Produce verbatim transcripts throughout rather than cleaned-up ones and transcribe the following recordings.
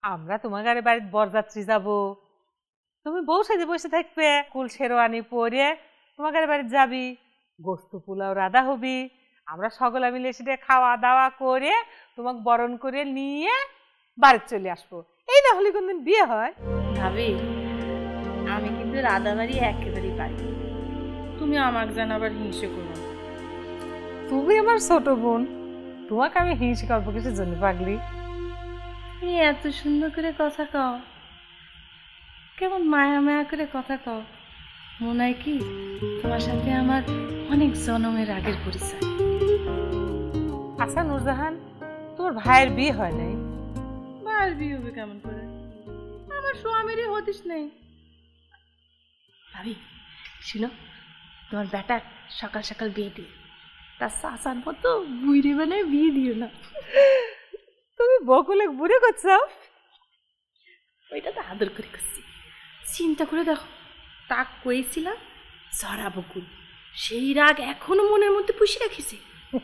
আমরা তোমাদের বাড়িতে বরযাত্রী যাব, তুমি বউ সাজে বসে থাকবে, কুল শেরওয়ানি পরে তোমাদের বাড়িতে যাবি, গোস্ত পোলাও রাধা হবি, আমরা সকলে মিলে সেটা খাওয়া দাওয়া করে তোমাকে বরণ করে নিয়ে বাড়িতে চলে আসবো। এই না হলে কোনদিন বিয়ে হয়? ভাবি আমি কিন্তু রাধা বাড়ি একেবারেই পারি, তুমি আমাকে যেন আবার হিংসে করো। তুমি আমার ছোট বোন, তোমাকে আমি হিংসে করবো কিসের জন্য পাগলি? তুমি এত সুন্দর করে কথা কও, কেমন মায়া মায়া করে কথা কও, মনে হয় কি তোমার সাথে আমার অনেক জন্মের আগের পরিচয়। আচ্ছা নূরজাহান, তোর ভাইয়ের বিয়ে হয় নাই? ভাইয়ের বিয়ে হবে কেমন করে? আমার স্বামীরই হতিস নেই। ভাবি শুনো, তোমার বেটার সকাল সকাল বিয়ে দিয়ে তার শাসার মতো বুড়ি বানায় বিয়ে দিও না। তুমি বকুলে বুড়ে করছো? ওইটা তো আদর করে করছি। চিন্তা করে দেখো, তাক কয়েছিলাম জরা বকুল, সেই রাগ এখনো মনের মধ্যে পুষে রাখিছে।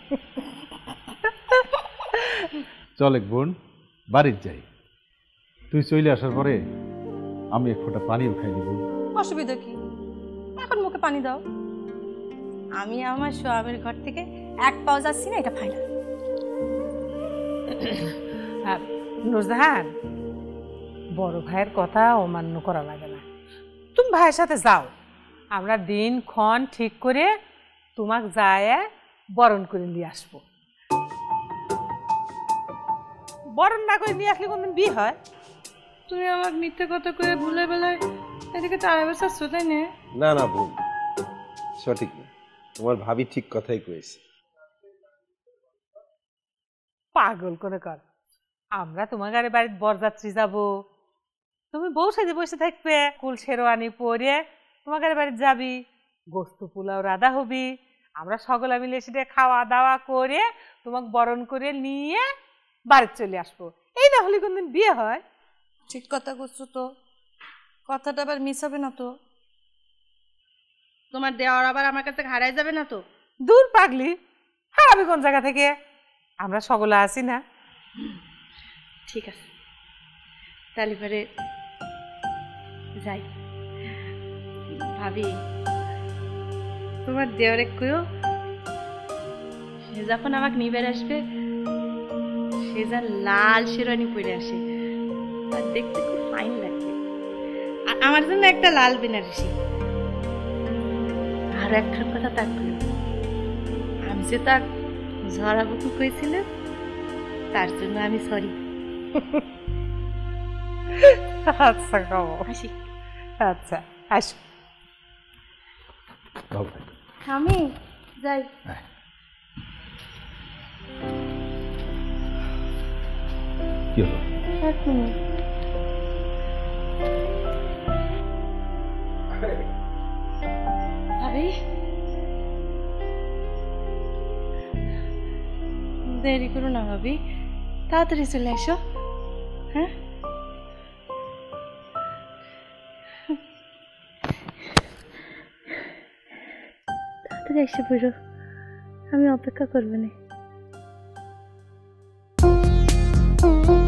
চল এক বোন বাড়িতে যাই, তুই চলে আসার পরে আমি এক ফোঁটা পানিও খাই দিব। অসুবিধা কি, এখন মুখে পানি দাও। আমি আমার স্বামীর ঘর থেকে এক পাও যাচ্ছি না, এটা ফাইনাল। নূরজাহান, বড় ভাইয়ের কথা অমান্য করা লাগে না, তুমি ভাইয়ের সাথে যাও, আমরা দিন ক্ষণ ঠিক করে তোমাকে যায় বরণ করে নিয়ে আসবো। বরণ না করে নিয়ে আসলে কোনদিন বিয়ে হয়? তুমি আমাকে মিথ্যে কথা করে ভুলে বেলায় এদিকে তারা বছর শোধাই নে। না না বোন, সঠিক না, তোমার ভাবি ঠিক কথাই কয়েছে। পাগল করে কর, আমরা তোমাদের বাড়িতে বরযাত্রী যাব, তুমি বউ সাজে বসে থাকবে, কুল শেরওয়ানি পরে তোমাদের বাড়িতে যাবি, গোস্ত পোলাও রাধা হবি, আমরা সকলে মিলে সেটা খাওয়া দাওয়া করে তোমাকে বরণ করে নিয়ে বাড়িতে চলে আসবো। এই না হলে কোনদিন বিয়ে হয়? ঠিক কথা করছো তো, কথাটা আবার মিস হবে না তো? তোমার দেওয়ার আবার আমার কাছে হারাই যাবে না তো? দূর পাগলি, হ্যাঁ আমি কোন জায়গা থেকে, আমরা সকলে আছি না। ঠিক আছে, তাহলে পরে যাই। ভাবি তোমার দেওয়ারে কইও, সে যখন আমাকে নিবার আসবে সে যা লাল শেরওয়ানি পরে আসে, আর দেখতে খুব ফাইন লাগবে। আর আমার জন্য একটা লাল বেনারসি। আর একখান কথা তাক করি, আমি যে তার ঝরা বুকু কইছিলাম, তার জন্য আমি সরি। আচ্ছা খাবো, আসি। আচ্ছা আসো। আমি যাই। কি হলো? এক মিনিট। ভাবি দেরি করো না ভাবি, তাড়াতাড়ি চলে এসো। হ্যাঁ তাড়াতাড়ি এসে পড়ো, আমি অপেক্ষা করবো না।